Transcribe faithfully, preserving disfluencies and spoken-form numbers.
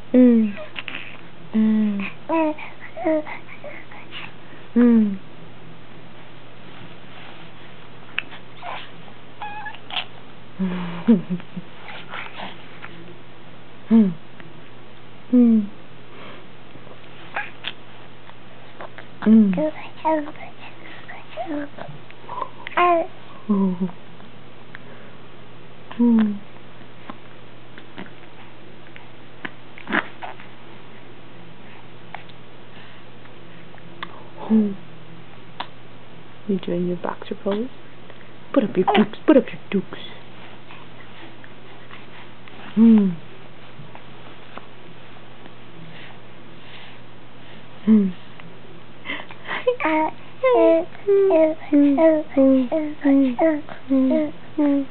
Mm. Mm. Mm. Mm. Mm. Mm. Oh. Mm. Oh. You doing your boxer pose? Put up your dukes. Put up your dukes. Hmm. Hmm. Hmm.